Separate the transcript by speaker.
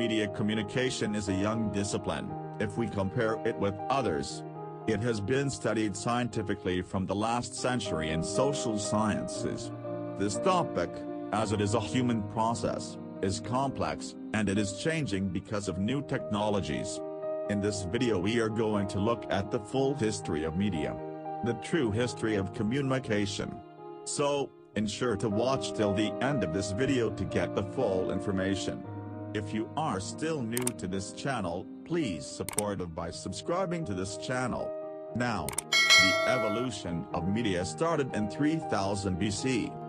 Speaker 1: media communication is a young discipline, if we compare it with others. It has been studied scientifically from the last century in social sciences. This topic, as it is a human process, is complex, and it is changing because of new technologies. In this video we are going to look at the full history of media. The true history of communication. So, ensure to watch till the end of this video to get the full information. If you are still new to this channel, please support us by subscribing to this channel. Now, the evolution of media started in 3000 BC.